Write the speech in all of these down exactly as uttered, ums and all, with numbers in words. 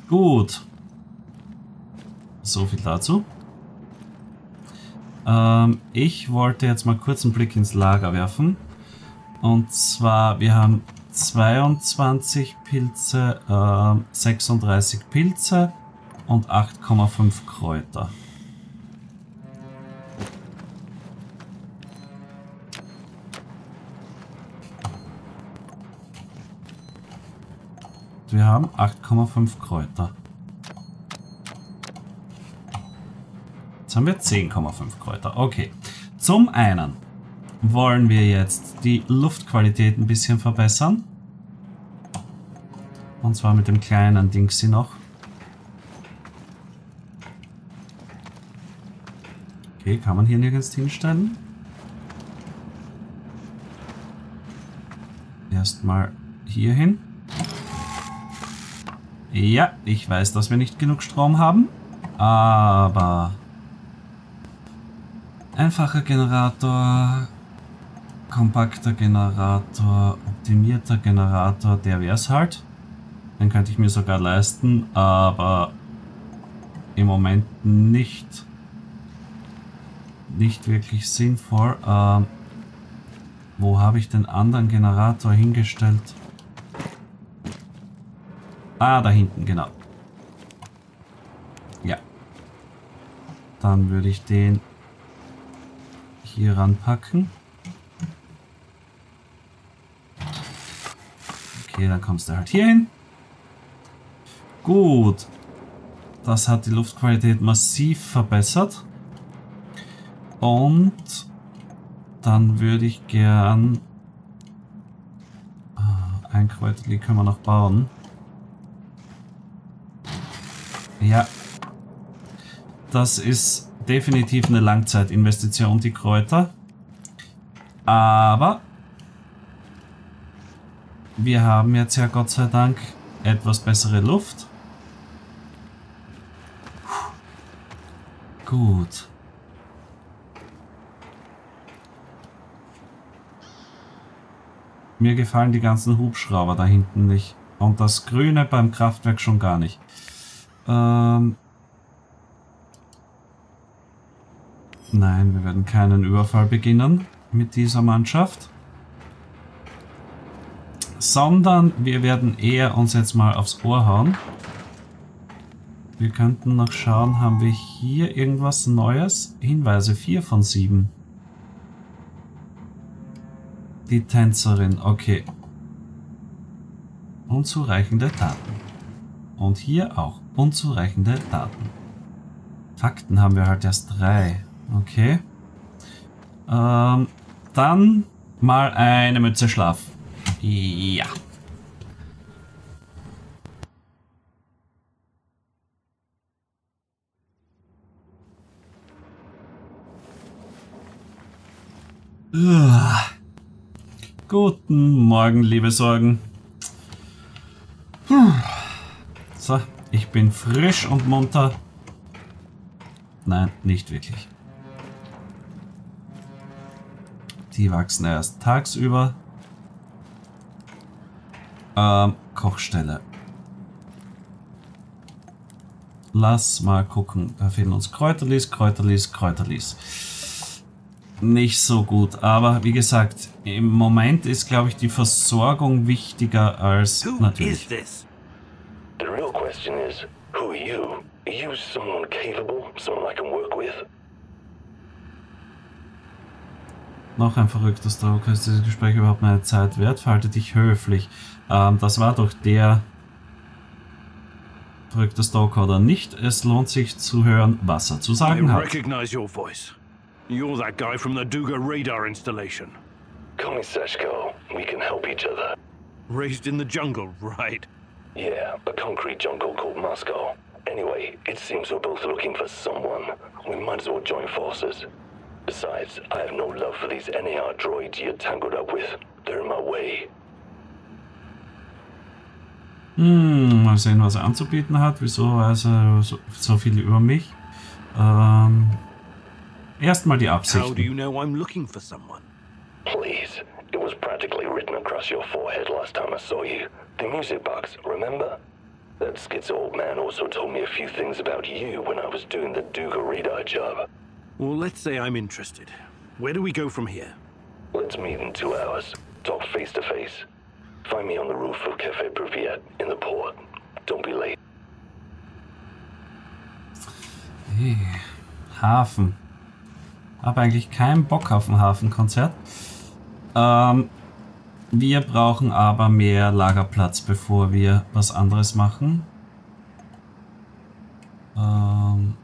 Gut. So viel dazu. Ähm, ich wollte jetzt mal kurz einen Blick ins Lager werfen. Und zwar, wir haben zweiundzwanzig Pilze, äh, sechsunddreißig Pilze und acht Komma fünf Kräuter. Wir haben acht Komma fünf Kräuter. Jetzt haben wir zehn Komma fünf Kräuter. Okay. Zum einen wollen wir jetzt die Luftqualität ein bisschen verbessern. Und zwar mit dem kleinen Dingsy noch. Okay, kann man hier nirgends hinstellen? Erstmal hier hin. Ja, ich weiß, dass wir nicht genug Strom haben, aber einfacher Generator, kompakter Generator, optimierter Generator, der wäre es halt. Den könnte ich mir sogar leisten, aber im Moment nicht, nicht wirklich sinnvoll. Ähm, wo habe ich den anderen Generator hingestellt? Ah, da hinten, genau. Ja. Dann würde ich den hier ranpacken. Okay, dann kommst du halt hier hin. Gut. Das hat die Luftqualität massiv verbessert. Und dann würde ich gern... Ein Kräuterli können wir noch bauen. Ja, das ist definitiv eine Langzeitinvestition, die Kräuter. Aber wir haben jetzt ja Gott sei Dank etwas bessere Luft. Gut. Mir gefallen die ganzen Hubschrauber da hinten nicht. Und das Grüne beim Kraftwerk schon gar nicht. Ähm Nein, wir werden keinen Überfall beginnen mit dieser Mannschaft. Sondern wir werden eher uns jetzt mal aufs Ohr hauen. Wir könnten noch schauen, haben wir hier irgendwas Neues? Hinweise vier von sieben. Die Tänzerin, okay. Unzureichende Daten. Und hier auch unzureichende Daten. Fakten haben wir halt erst drei. Okay. Ähm, dann mal eine Mütze Schlaf. Ja. Uah. Guten Morgen, liebe Sorgen. Puh. So, ich bin frisch und munter. Nein, nicht wirklich. Die wachsen erst tagsüber. Ähm, Kochstelle. Lass mal gucken. Da fehlen uns Kräuterlis, Kräuterlis, Kräuterlis. Nicht so gut, aber wie gesagt, im Moment ist, glaube ich, die Versorgung wichtiger als natürlich. The real question is, who are you? Are you someone capable, someone I can work with? Noch ein verrückter Stalker. Ist dieses Gespräch überhaupt meine Zeit wert? Verhalte dich höflich. Ähm, das war doch der verrückte Stalker oder nicht. Es lohnt sich zu hören, was er zu sagen hat. Recognize your voice. You're that guy from the Duga radar installation. Call me Seshko. We can help each other. Raised in the jungle, right? Yeah, a concrete jungle called Moscow. Anyway, it seems we're both looking for someone. We might as well join forces. Besides, I have no love for these N A R droids you're tangled up with. They're in my way. Hm, mal sehen, was er anzubieten hat. Wieso weiß er so, so viel über mich? Ähm, erstmal die Absichten. How do you know I'm looking for someone? Please, it was practically written across your forehead last time I saw you. The music box, remember? That schizo old man also told me a few things about you when I was doing the Duga radar job. Well, let's say I'm interested. Where do we go from here? Let's meet in two hours. Talk face to face. Find me on the roof of Cafe Privyet in the port. Don't be late. Hey, Hafen. Habe eigentlich keinen Bock auf ein Hafenkonzert. Ähm, wir brauchen aber mehr Lagerplatz, bevor wir was anderes machen. Ähm,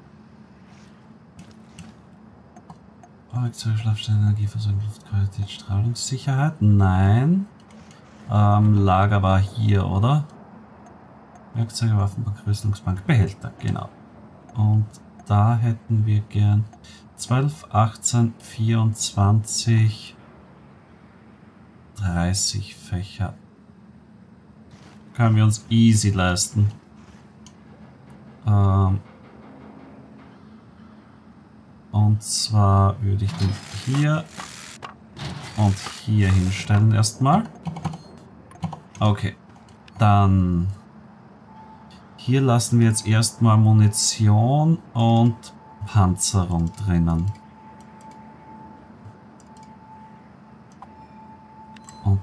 Werkzeuge, Schlafstelle, Energieversorgung, Luftqualität, Strahlungssicherheit. Nein. Ähm, Lager war hier, oder? Werkzeuge, Waffenbank, Rüstungsbank, Behälter, genau. Und da hätten wir gern zwölf, achtzehn, vierundzwanzig, dreißig Fächer. Können wir uns easy leisten. Ähm und zwar würde ich den hier und hier hinstellen erstmal. Okay, dann hier lassen wir jetzt erstmal Munition und Panzerung drinnen. Und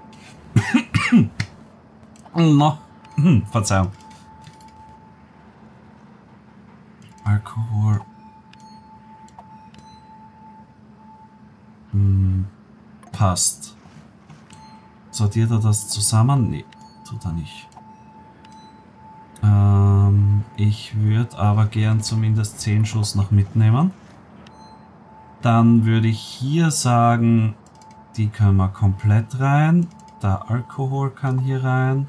no. Verzeihung. Alkohol. Hm, passt. Sortiert er das zusammen? Nee, tut er nicht. Ähm, ich würde aber gern zumindest zehn Schuss noch mitnehmen. Dann würde ich hier sagen, die können wir komplett rein. Der Alkohol kann hier rein.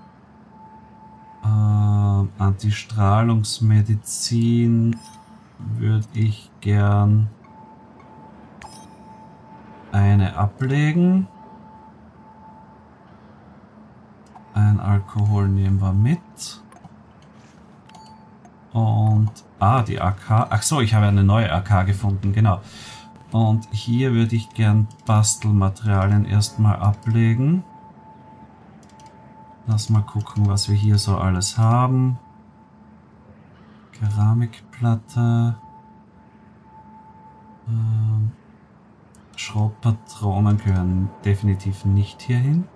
Ähm, Antistrahlungsmedizin würde ich gern eine ablegen. Ein Alkohol nehmen wir mit. Und, ah, die A K. Ach so, ich habe eine neue A K gefunden, genau. Und hier würde ich gern Bastelmaterialien erstmal ablegen. Lass mal gucken, was wir hier so alles haben. Keramikplatte. Ähm, Schrotpatronen gehören definitiv nicht hierhin.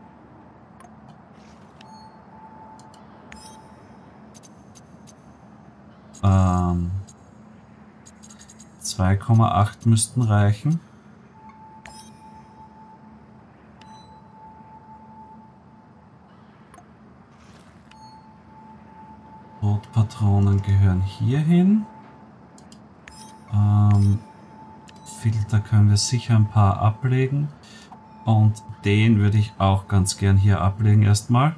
Ähm, zwei Komma acht müssten reichen. Rotpatronen gehören hierhin. Ähm, Filter können wir sicher ein paar ablegen. Und den würde ich auch ganz gern hier ablegen erstmal.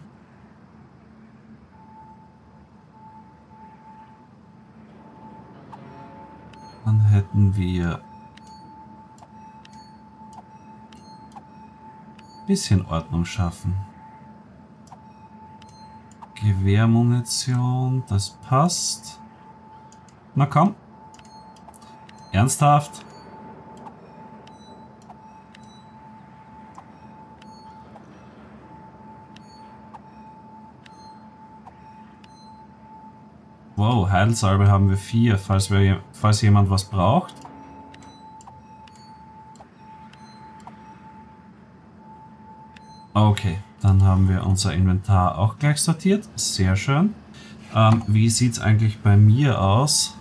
Dann hätten wir ein bisschen Ordnung schaffen. Gewehrmunition, das passt. Na komm. Ernsthaft? Wow, Heilsalbe haben wir vier, falls, wir, falls jemand was braucht. Okay, dann haben wir unser Inventar auch gleich sortiert. Sehr schön. Ähm, wie sieht es eigentlich bei mir aus?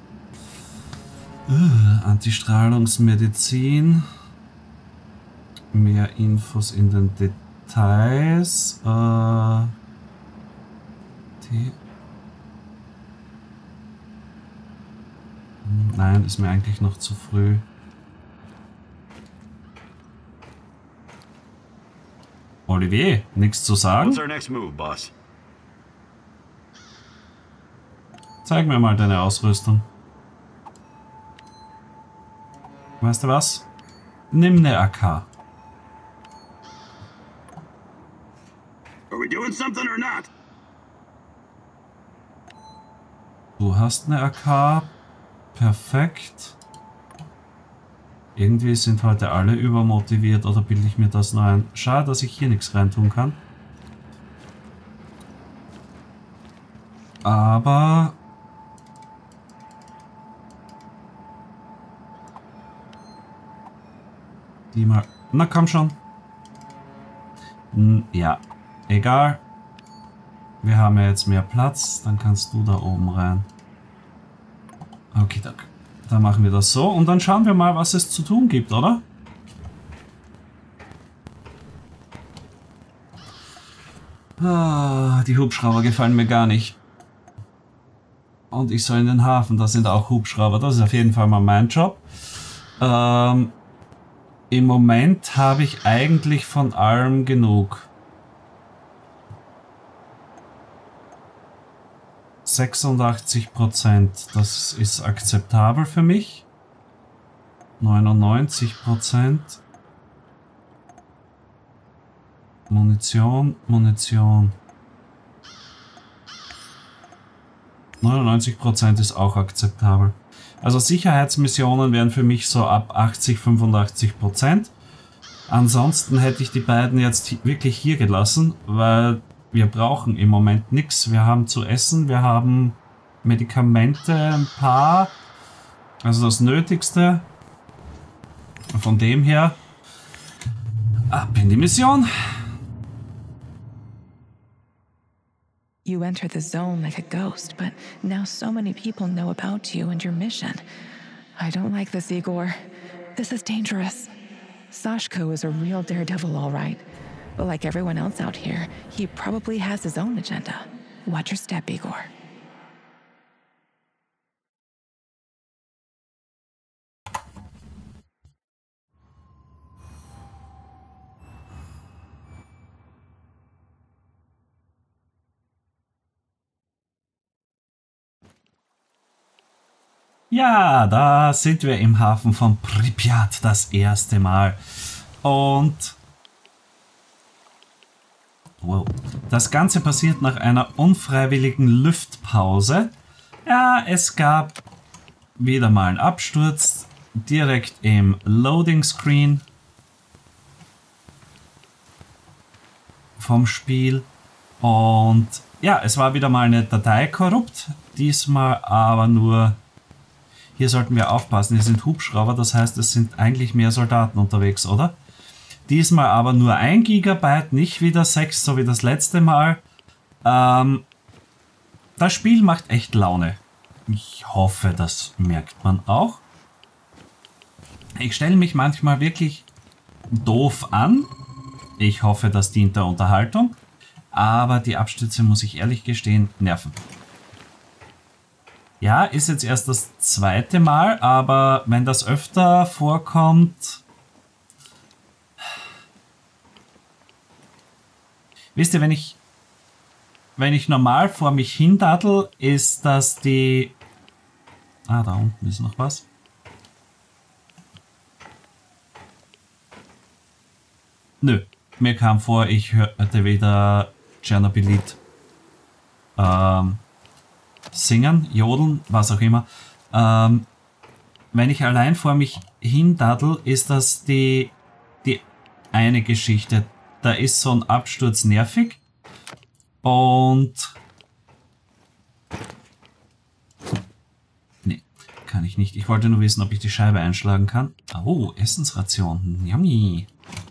Uh, Antistrahlungsmedizin. Mehr Infos in den Details. Äh, die Nein, ist mir eigentlich noch zu früh. Olivier, nichts zu sagen? What's our next move, boss? Zeig mir mal deine Ausrüstung. Weißt du was? Nimm eine A K. Are we doing something or not? Du hast eine A K. Perfekt. Irgendwie sind heute alle übermotiviert, oder bilde ich mir das nur ein? Schade, dass ich hier nichts reintun kann. Aber... Die mal... Na komm schon. Hm, ja, egal. Wir haben ja jetzt mehr Platz, dann kannst du da oben rein. Okay, dann, dann machen wir das so und dann schauen wir mal, was es zu tun gibt, oder? Ah, die Hubschrauber gefallen mir gar nicht. Und ich soll in den Hafen, da sind auch Hubschrauber, das ist auf jeden Fall mal mein Job. Ähm, im Moment habe ich eigentlich von allem genug. sechsundachtzig Prozent, das ist akzeptabel für mich. neunundneunzig Prozent. Munition, Munition. neunundneunzig Prozent ist auch akzeptabel. Also Sicherheitsmissionen wären für mich so ab achtzig, fünfundachtzig Prozent. Ansonsten hätte ich die beiden jetzt wirklich hier gelassen, weil wir brauchen im Moment nichts. Wir haben zu essen, wir haben Medikamente, ein paar, also das Nötigste. Von dem her, ab in die Mission. You entered the zone like a ghost, but now so many people know about you and your mission. I don't like this, Igor. This is dangerous. Sashko is a real daredevil, all right. But like everyone else out here, he probably has his own agenda. Watch your step, Igor. Ja, da sind wir im Hafen von Pripyat das erste Mal. Und wow, das Ganze passiert nach einer unfreiwilligen Lüftpause. Ja, es gab wieder mal einen Absturz direkt im Loading Screen vom Spiel. Und ja, es war wieder mal eine Datei korrupt. Diesmal aber nur... Hier sollten wir aufpassen, hier sind Hubschrauber, das heißt, es sind eigentlich mehr Soldaten unterwegs, oder? Diesmal aber nur ein Gigabyte, nicht wieder sechs, so wie das letzte Mal. Ähm, das Spiel macht echt Laune. Ich hoffe, das merkt man auch. Ich stelle mich manchmal wirklich doof an. Ich hoffe, das dient der Unterhaltung. Aber die Abstürze, muss ich ehrlich gestehen, nerven. Ja, ist jetzt erst das zweite Mal, aber wenn das öfter vorkommt... Wisst ihr, wenn ich, wenn ich normal vor mich hindaddel, ist das die... Ah, da unten ist noch was. Nö, mir kam vor, ich hörte wieder Tschernobylit ähm, singen, jodeln, was auch immer. Ähm, wenn ich allein vor mich hindaddel, ist das die, die eine Geschichte. Da ist so ein Absturz nervig und nee, kann ich nicht. Ich wollte nur wissen, ob ich die Scheibe einschlagen kann. Oh, Essensration. Yummy.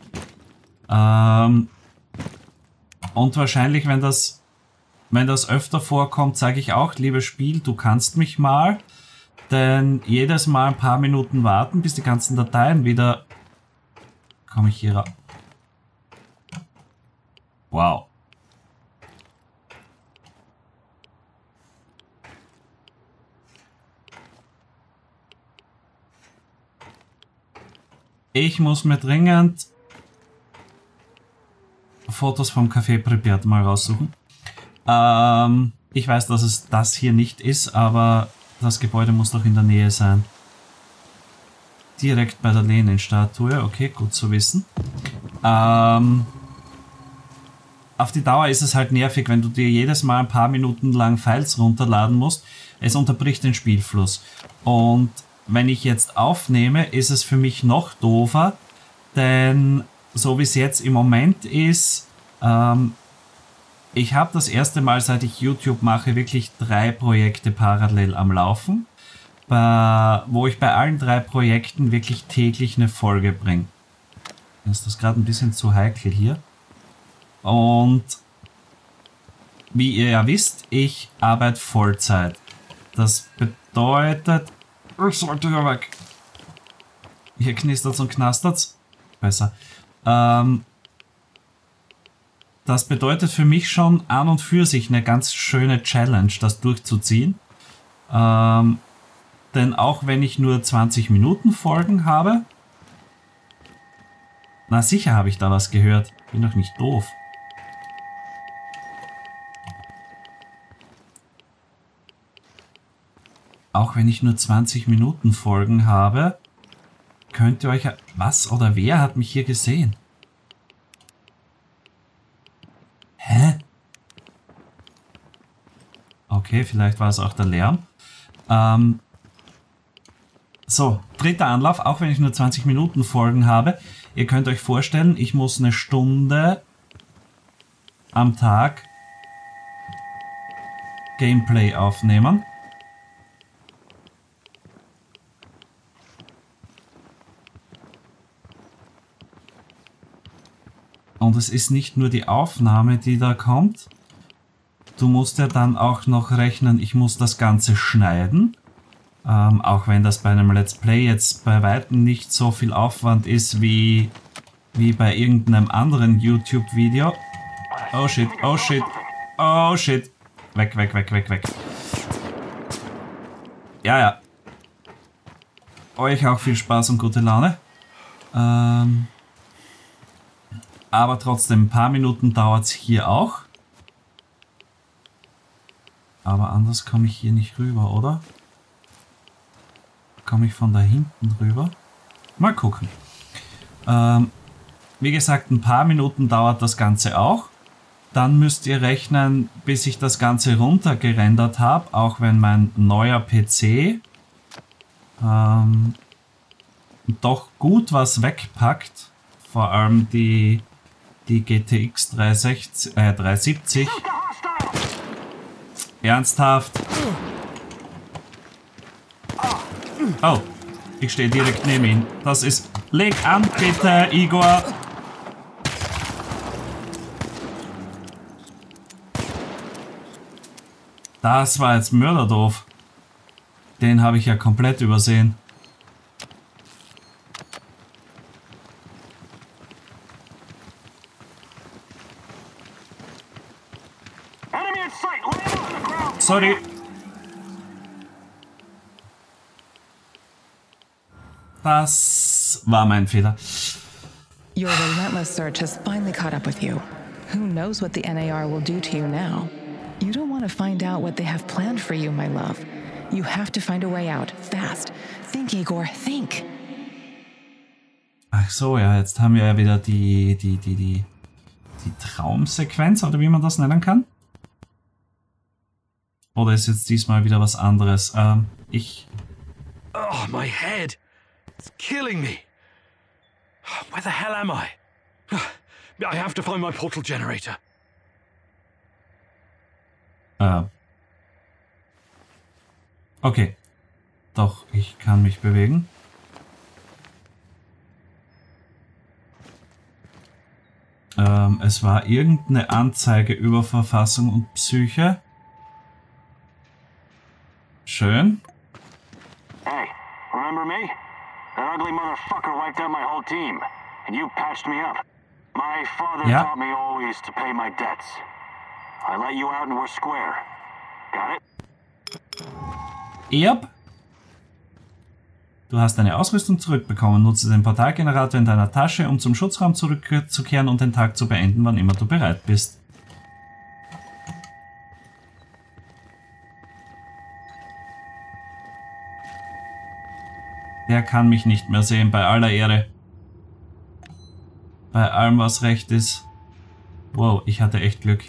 Ähm, und wahrscheinlich, wenn das, wenn das öfter vorkommt, sage ich auch, liebes Spiel, du kannst mich mal, denn jedes Mal ein paar Minuten warten, bis die ganzen Dateien wieder... Komme ich hier raus? Wow. Ich muss mir dringend Fotos vom Café Pripyat mal raussuchen. Ähm, ich weiß, dass es das hier nicht ist, aber das Gebäude muss doch in der Nähe sein. Direkt bei der Lenin-Statue. Okay, gut zu wissen. Ähm... Auf die Dauer ist es halt nervig, wenn du dir jedes Mal ein paar Minuten lang Files runterladen musst. Es unterbricht den Spielfluss. Und wenn ich jetzt aufnehme, ist es für mich noch doofer, denn so wie es jetzt im Moment ist, ähm, ich habe das erste Mal, seit ich YouTube mache, wirklich drei Projekte parallel am Laufen, bei, wo ich bei allen drei Projekten wirklich täglich eine Folge bringe. Ist das gerade ein bisschen zu heikel hier. Und wie ihr ja wisst, ich arbeite Vollzeit. Das bedeutet... Ich sollte ja weg. Hier knistert's und knastert's. Besser. Ähm, das bedeutet für mich schon an und für sich eine ganz schöne Challenge, das durchzuziehen. Ähm, denn auch wenn ich nur zwanzig Minuten Folgen habe... Na sicher habe ich da was gehört. Bin doch nicht doof. Auch wenn ich nur zwanzig Minuten Folgen habe, könnt ihr euch... Was oder wer hat mich hier gesehen? Hä? Okay, vielleicht war es auch der Lärm. Ähm, so, dritter Anlauf, auch wenn ich nur zwanzig Minuten Folgen habe. Ihr könnt euch vorstellen, ich muss eine Stunde am Tag Gameplay aufnehmen. Und es ist nicht nur die Aufnahme, die da kommt. Du musst ja dann auch noch rechnen, ich muss das Ganze schneiden. Ähm, auch wenn das bei einem Let's Play jetzt bei weitem nicht so viel Aufwand ist wie, wie bei irgendeinem anderen YouTube-Video. Oh shit, oh shit, oh shit. Weg, weg, weg, weg, weg. Ja, ja. Euch auch viel Spaß und gute Laune. Ähm... Aber trotzdem, ein paar Minuten dauert es hier auch. Aber anders komme ich hier nicht rüber, oder? Komme ich von da hinten rüber? Mal gucken. Ähm, wie gesagt, ein paar Minuten dauert das Ganze auch. Dann müsst ihr rechnen, bis ich das Ganze runtergerendert habe, auch wenn mein neuer P C ähm, doch gut was wegpackt. Vor allem die... Die G T X dreihundertsechzig, äh, dreihundertsiebzig. Ernsthaft? Oh, ich stehe direkt neben ihm. Das ist... Leg an, bitte, Igor! Das war jetzt mörderdoof. Den habe ich ja komplett übersehen. Sorry. Das war mein Fehler. Your relentless search has finally caught up with you. Who knows what the N A R will do to you now? You don't want to find out what they have planned for you, my love. You have to find a way out, fast. Think, Igor, think. Ach so, ja, jetzt haben wir ja wieder die, die, die, die, die Traumsequenz, oder wie man das nennen kann. Oder ist jetzt diesmal wieder was anderes? Ähm, ich... Oh, my head. It's killing me. Where the hell am I? I have to find my portal generator. Äh. Okay. Doch, ich kann mich bewegen. Ähm, es war irgendeine Anzeige über Verfassung und Psyche. Schön. Hey, remember me? That ugly motherfucker wiped out my whole team, and you patched me up. My father Yeah. taught me always to pay my debts. I let you out and we're square. Got it? Yep. Du hast deine Ausrüstung zurückbekommen. Nutze den Portalgenerator in deiner Tasche, um zum Schutzraum zurückzukehren und den Tag zu beenden, wann immer du bereit bist. Der kann mich nicht mehr sehen, bei aller Ehre. Bei allem, was recht ist. Wow, ich hatte echt Glück.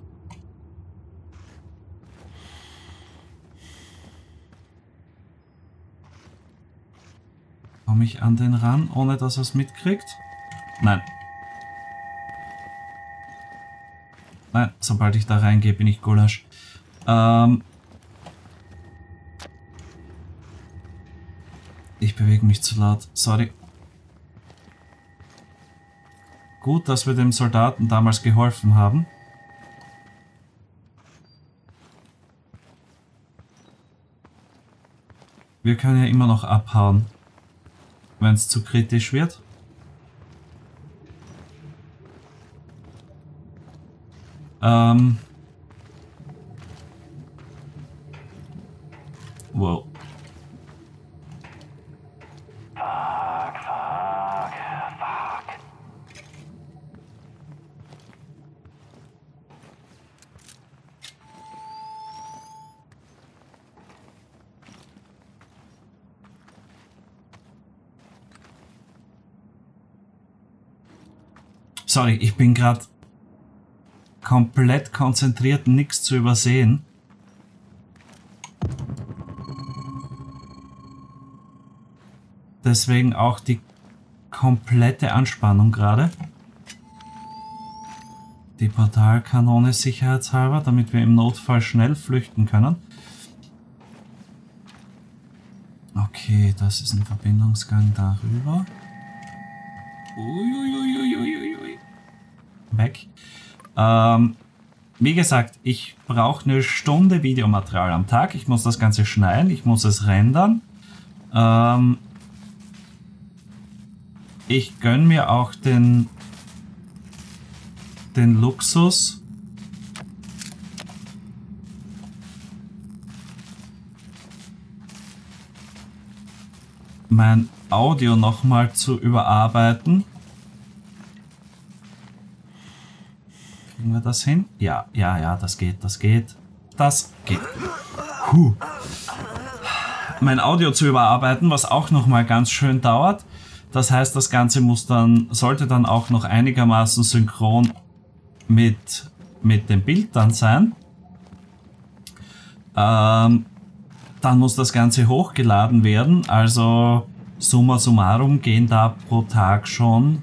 Komme ich an den ran, ohne dass er es mitkriegt? Nein. Nein, sobald ich da reingehe, bin ich Gulasch. Ähm ich bewege mich zu laut. Sorry. Gut, dass wir dem Soldaten damals geholfen haben. Wir können ja immer noch abhauen, wenn es zu kritisch wird. Ähm. Wow. Fuck, fuck, fuck. Sorry, ich bin gerade komplett konzentriert, nichts zu übersehen. Deswegen auch die komplette Anspannung gerade. Die Portalkanone sicherheitshalber, damit wir im Notfall schnell flüchten können. Okay, das ist ein Verbindungsgang darüber. Uiuiuiuiui. Weg. Ähm, wie gesagt, ich brauche eine Stunde Videomaterial am Tag. Ich muss das Ganze schneiden, ich muss es rendern. Ähm, ich gönne mir auch den, den Luxus, mein Audio nochmal zu überarbeiten. Kriegen wir das hin? Ja, ja, ja, das geht, das geht. Das geht. Puh. Mein Audio zu überarbeiten, was auch nochmal ganz schön dauert. Das heißt, das Ganze muss dann, sollte dann auch noch einigermaßen synchron mit, mit dem Bild dann sein. Ähm, dann muss das Ganze hochgeladen werden. Also summa summarum gehen da pro Tag schon,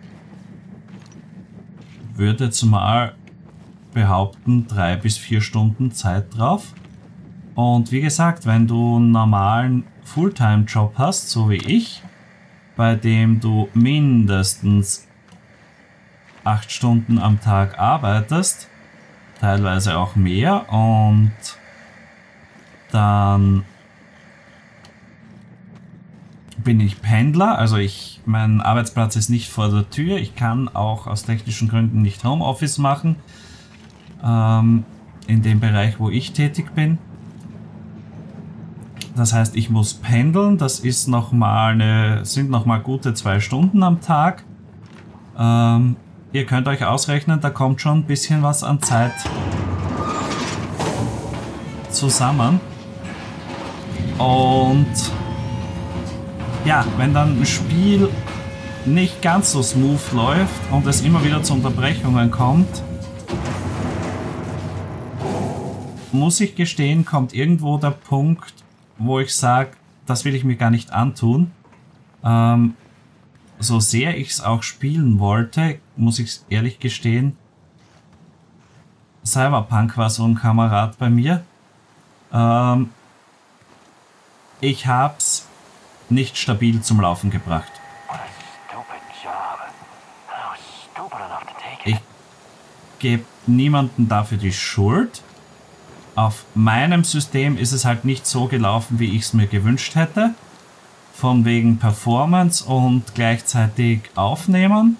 würde jetzt mal behaupten, drei bis vier Stunden Zeit drauf. Und wie gesagt, wenn du einen normalen Fulltime-Job hast, so wie ich, bei dem du mindestens acht Stunden am Tag arbeitest, teilweise auch mehr, und dann bin ich Pendler, also ich, mein Arbeitsplatz ist nicht vor der Tür, ich kann auch aus technischen Gründen nicht Homeoffice machen, ähm, in dem Bereich, wo ich tätig bin. Das heißt, ich muss pendeln, das ist noch mal eine, sind nochmal gute zwei Stunden am Tag. Ähm, ihr könnt euch ausrechnen, da kommt schon ein bisschen was an Zeit zusammen. Und ja, wenn dann ein Spiel nicht ganz so smooth läuft und es immer wieder zu Unterbrechungen kommt, muss ich gestehen, kommt irgendwo der Punkt, wo ich sage, das will ich mir gar nicht antun. Ähm, so sehr ich es auch spielen wollte, muss ich es ehrlich gestehen, Cyberpunk war so ein Kamerad bei mir. Ähm, ich hab's nicht stabil zum Laufen gebracht. Ich gebe niemandem dafür die Schuld. Auf meinem System ist es halt nicht so gelaufen, wie ich es mir gewünscht hätte. Von wegen Performance und gleichzeitig Aufnehmen.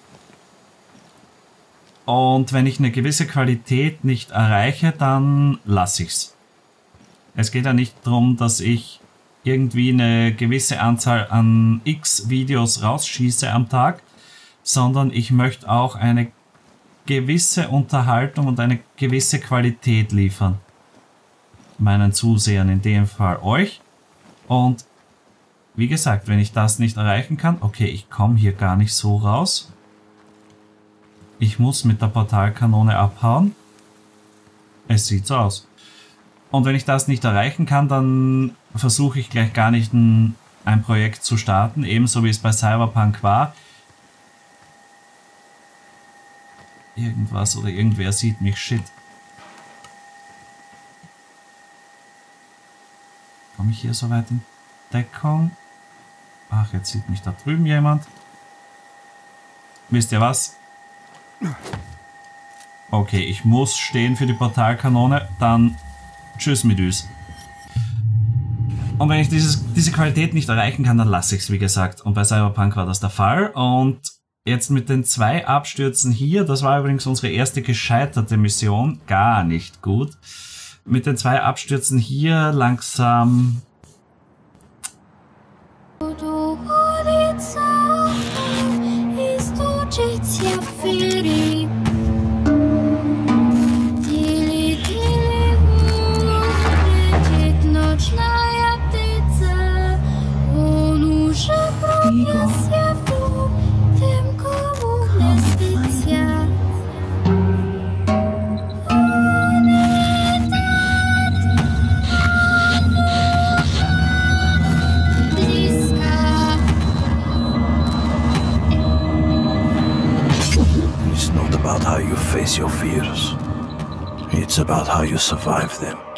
Und wenn ich eine gewisse Qualität nicht erreiche, dann lasse ich's. Es geht ja nicht darum, dass ich irgendwie eine gewisse Anzahl an X Videos rausschieße am Tag, sondern ich möchte auch eine gewisse Unterhaltung und eine gewisse Qualität liefern. Meinen Zusehern, in dem Fall euch. Und wie gesagt, wenn ich das nicht erreichen kann, okay, ich komme hier gar nicht so raus. Ich muss mit der Portalkanone abhauen. Es sieht so aus. Und wenn ich das nicht erreichen kann, dann versuche ich gleich gar nicht ein, ein Projekt zu starten, ebenso wie es bei Cyberpunk war. irgendwas oder irgendwer sieht mich. Shit. Komme ich hier so weit in Deckung? Ach, jetzt sieht mich da drüben jemand. Wisst ihr was? Okay, ich muss stehen für die Portalkanone. Dann tschüss mit Üs. Und wenn ich dieses, diese Qualität nicht erreichen kann, dann lasse ich es, wie gesagt. Und bei Cyberpunk war das der Fall. Und jetzt mit den zwei Abstürzen hier, das war übrigens unsere erste gescheiterte Mission. Gar nicht gut. Mit den zwei Abstürzen hier langsam... It's not about how you face your fears. It's about how you survive them.